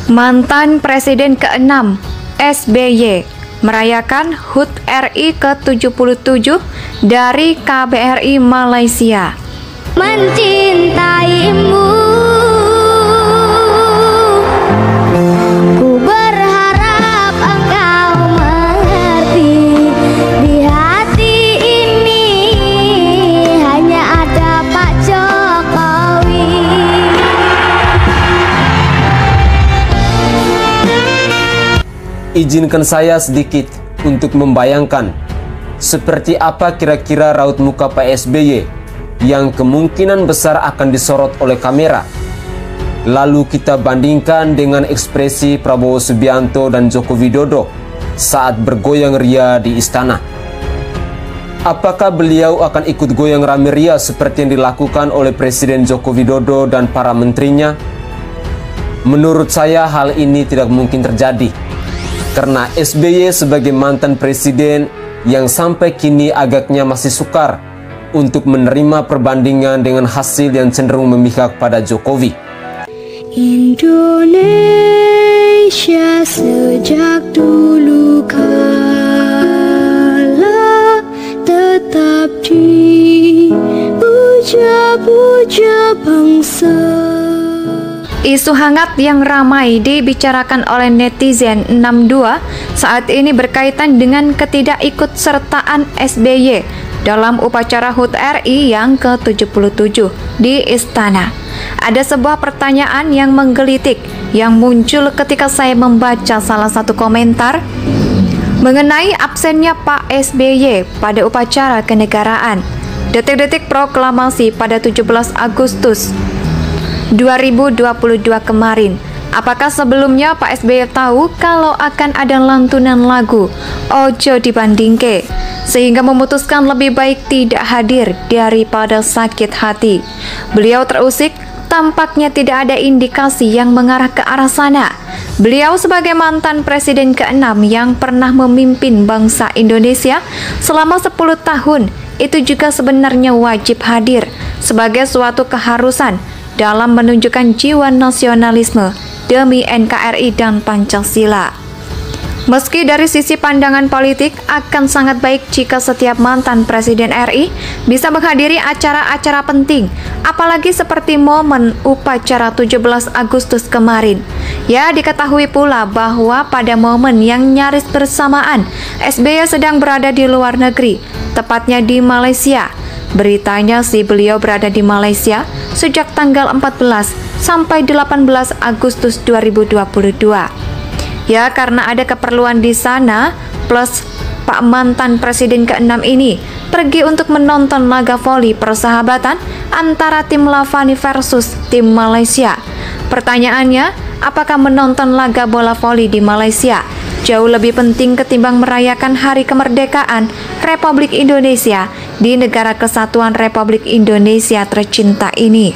Mantan Presiden ke-6 SBY merayakan HUT RI ke-77 dari KBRI Malaysia. Mencintaimu, ku berharap engkau mengerti. Di hati ini hanya ada Pak Jokowi. Izinkan saya sedikit untuk membayangkan seperti apa kira-kira raut muka Pak SBY yang kemungkinan besar akan disorot oleh kamera. Lalu kita bandingkan dengan ekspresi Prabowo Subianto dan Joko Widodo saat bergoyang ria di istana. Apakah beliau akan ikut goyang rame ria seperti yang dilakukan oleh Presiden Joko Widodo dan para menterinya? Menurut saya hal ini tidak mungkin terjadi. Karena SBY sebagai mantan presiden yang sampai kini agaknya masih sukar untuk menerima perbandingan dengan hasil yang cenderung memihak pada Jokowi. Indonesia sejak dulu kala tetap dipuja-puja bangsa. Isu hangat yang ramai dibicarakan oleh netizen 62 saat ini berkaitan dengan ketidakikutsertaan SBY dalam upacara HUT RI yang ke-77 di Istana. Ada sebuah pertanyaan yang menggelitik yang muncul ketika saya membaca salah satu komentar mengenai absennya Pak SBY pada upacara kenegaraan. Detik-detik proklamasi pada 17 Agustus 2022 kemarin. Apakah sebelumnya Pak SBY tahu kalau akan ada lantunan lagu Ojo Dibandingke sehingga memutuskan lebih baik tidak hadir daripada sakit hati? Beliau terusik, tampaknya tidak ada indikasi yang mengarah ke arah sana. Beliau sebagai mantan presiden ke-6 yang pernah memimpin bangsa Indonesia selama 10 tahun, itu juga sebenarnya wajib hadir sebagai suatu keharusan dalam menunjukkan jiwa nasionalisme demi NKRI dan Pancasila. Meski dari sisi pandangan politik akan sangat baik jika setiap mantan Presiden RI bisa menghadiri acara-acara penting, apalagi seperti momen upacara 17 Agustus kemarin. Ya, diketahui pula bahwa pada momen yang nyaris bersamaan, SBY sedang berada di luar negeri, tepatnya di Malaysia. Beritanya sih beliau berada di Malaysia sejak tanggal 14 sampai 18 Agustus 2022. Ya, karena ada keperluan di sana, plus Pak mantan presiden ke-6 ini pergi untuk menonton laga voli persahabatan antara tim Lavani versus tim Malaysia. Pertanyaannya, apakah menonton laga bola voli di Malaysia jauh lebih penting ketimbang merayakan Hari Kemerdekaan Republik Indonesia di negara kesatuan Republik Indonesia tercinta ini?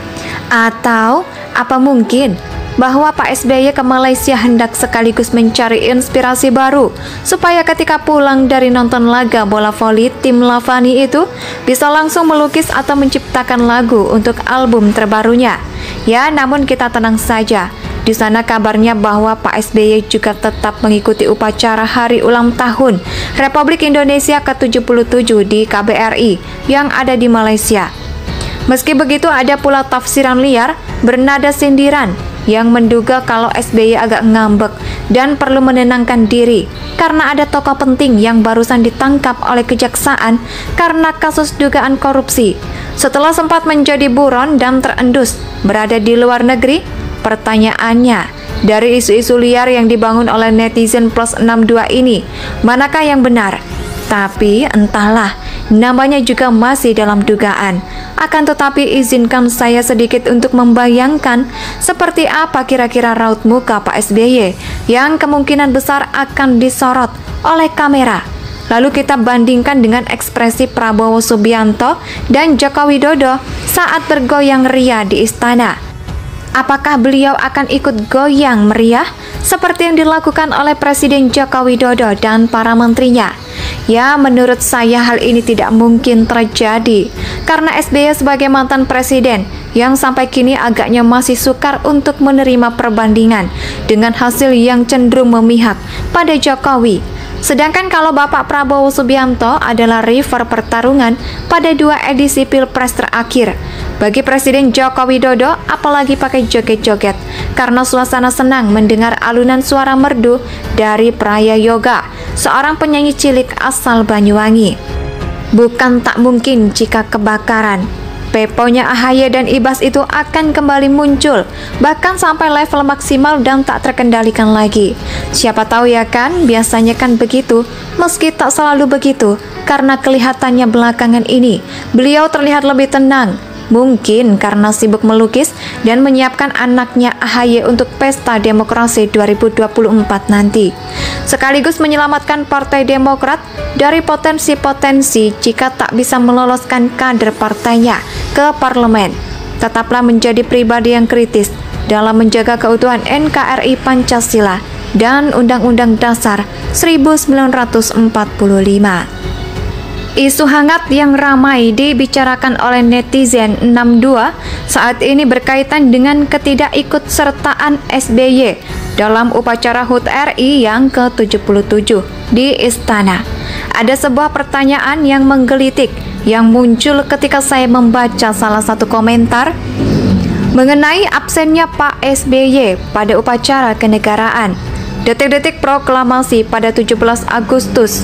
Atau apa mungkin bahwa Pak SBY ke Malaysia hendak sekaligus mencari inspirasi baru supaya ketika pulang dari nonton laga bola voli tim Lavani itu bisa langsung melukis atau menciptakan lagu untuk album terbarunya? Ya, namun kita tenang saja. Di sana kabarnya bahwa Pak SBY juga tetap mengikuti upacara hari ulang tahun Republik Indonesia ke-77 di KBRI yang ada di Malaysia. Meski begitu, ada pula tafsiran liar bernada sindiran yang menduga kalau SBY agak ngambek dan perlu menenangkan diri karena ada tokoh penting yang barusan ditangkap oleh kejaksaan karena kasus dugaan korupsi. Setelah sempat menjadi buron dan terendus berada di luar negeri, pertanyaannya, dari isu-isu liar yang dibangun oleh netizen plus 62 ini, manakah yang benar? Tapi entahlah, namanya juga masih dalam dugaan. Akan tetapi izinkan saya sedikit untuk membayangkan seperti apa kira-kira raut muka Pak SBY yang kemungkinan besar akan disorot oleh kamera. Lalu kita bandingkan dengan ekspresi Prabowo Subianto dan Joko Widodo saat bergoyang ria di istana. Apakah beliau akan ikut goyang meriah seperti yang dilakukan oleh Presiden Joko Widodo dan para menterinya? Ya, menurut saya hal ini tidak mungkin terjadi karena SBY sebagai mantan presiden yang sampai kini agaknya masih sukar untuk menerima perbandingan dengan hasil yang cenderung memihak pada Jokowi. Sedangkan kalau Bapak Prabowo Subianto adalah rival pertarungan pada 2 edisi Pilpres terakhir. Bagi Presiden Joko Widodo, apalagi pakai joget-joget, karena suasana senang mendengar alunan suara merdu dari Praya Yoga, seorang penyanyi cilik asal Banyuwangi. Bukan tak mungkin jika kebakaran, peponya AHY dan Ibas itu akan kembali muncul, bahkan sampai level maksimal dan tak terkendalikan lagi. Siapa tahu ya kan, biasanya kan begitu, meski tak selalu begitu, karena kelihatannya belakangan ini, beliau terlihat lebih tenang. Mungkin karena sibuk melukis dan menyiapkan anaknya AHY untuk pesta demokrasi 2024 nanti. Sekaligus menyelamatkan Partai Demokrat dari potensi-potensi jika tak bisa meloloskan kader partainya ke parlemen. Tetaplah menjadi pribadi yang kritis dalam menjaga keutuhan NKRI Pancasila dan Undang-Undang Dasar 1945. Isu hangat yang ramai dibicarakan oleh netizen 62 saat ini berkaitan dengan ketidakikutsertaan SBY dalam upacara HUT RI yang ke-77 di Istana. Ada sebuah pertanyaan yang menggelitik yang muncul ketika saya membaca salah satu komentar mengenai absennya Pak SBY pada upacara kenegaraan. Detik-detik proklamasi pada 17 Agustus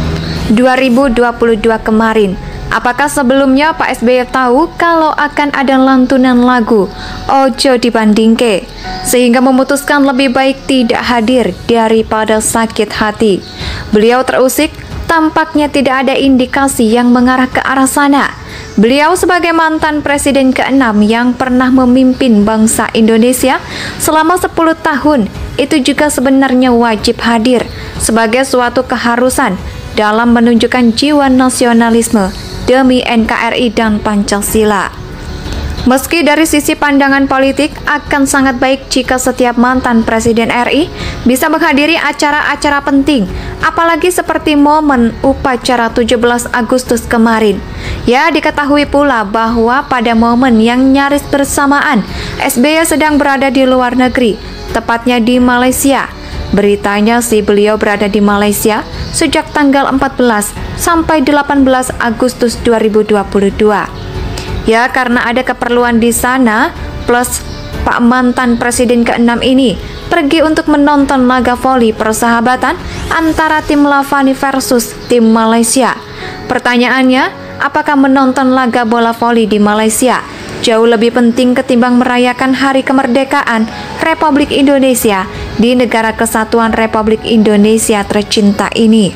2022 kemarin. Apakah sebelumnya Pak SBY tahu kalau akan ada lantunan lagu Ojo Dibandingke sehingga memutuskan lebih baik tidak hadir daripada sakit hati? Beliau terusik, tampaknya tidak ada indikasi yang mengarah ke arah sana. Beliau sebagai mantan presiden ke-6 yang pernah memimpin bangsa Indonesia selama 10 tahun itu juga sebenarnya wajib hadir sebagai suatu keharusan dalam menunjukkan jiwa nasionalisme demi NKRI dan Pancasila. Meski dari sisi pandangan politik akan sangat baik jika setiap mantan presiden RI bisa menghadiri acara-acara penting, apalagi seperti momen upacara 17 Agustus kemarin. Ya, diketahui pula bahwa pada momen yang nyaris bersamaan, SBY sedang berada di luar negeri, tepatnya di Malaysia. Beritanya sih beliau berada di Malaysia sejak tanggal 14 sampai 18 Agustus 2022. Ya, karena ada keperluan di sana, plus Pak mantan presiden ke-6 ini pergi untuk menonton laga voli persahabatan antara tim Lavani versus tim Malaysia. Pertanyaannya, apakah menonton laga bola voli di Malaysia jauh lebih penting ketimbang merayakan Hari Kemerdekaan Republik Indonesia di Negara Kesatuan Republik Indonesia tercinta ini?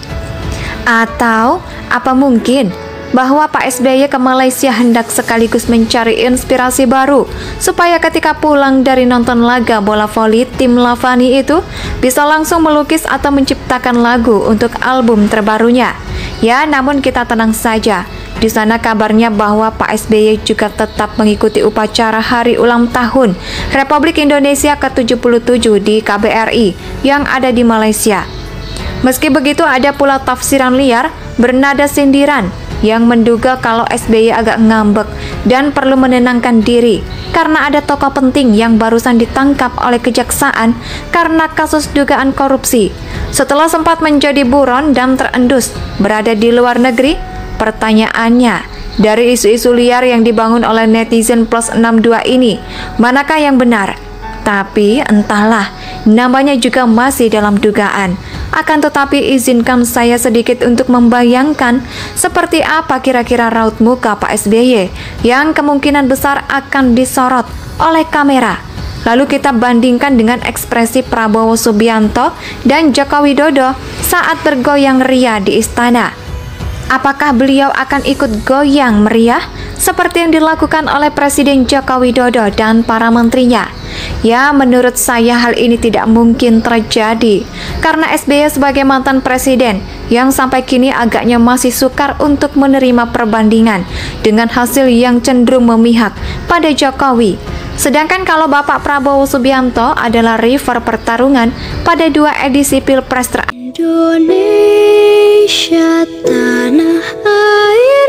Atau apa mungkin bahwa Pak SBY ke Malaysia hendak sekaligus mencari inspirasi baru supaya ketika pulang dari nonton laga bola voli tim Lavani itu bisa langsung melukis atau menciptakan lagu untuk album terbarunya? Ya, namun kita tenang saja. Di sana kabarnya bahwa Pak SBY juga tetap mengikuti upacara hari ulang tahun Republik Indonesia ke-77 di KBRI yang ada di Malaysia. Meski begitu, ada pula tafsiran liar bernada sindiran yang menduga kalau SBY agak ngambek dan perlu menenangkan diri karena ada tokoh penting yang barusan ditangkap oleh kejaksaan karena kasus dugaan korupsi. Setelah sempat menjadi buron dan terendus berada di luar negeri, pertanyaannya, dari isu-isu liar yang dibangun oleh netizen plus 62 ini, manakah yang benar? Tapi entahlah, namanya juga masih dalam dugaan. Akan tetapi izinkan saya sedikit untuk membayangkan seperti apa kira-kira raut muka Pak SBY yang kemungkinan besar akan disorot oleh kamera. Lalu kita bandingkan dengan ekspresi Prabowo Subianto dan Joko Widodo saat bergoyang ria di istana. Apakah beliau akan ikut goyang meriah seperti yang dilakukan oleh Presiden Joko Widodo dan para menterinya? Ya, menurut saya hal ini tidak mungkin terjadi karena SBY sebagai mantan presiden yang sampai kini agaknya masih sukar untuk menerima perbandingan dengan hasil yang cenderung memihak pada Jokowi. Sedangkan kalau Bapak Prabowo Subianto adalah rival pertarungan pada 2 edisi Pilpres terakhir. Indonesia tanah air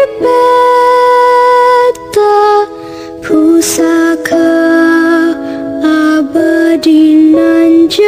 beta, pusaka abadi nan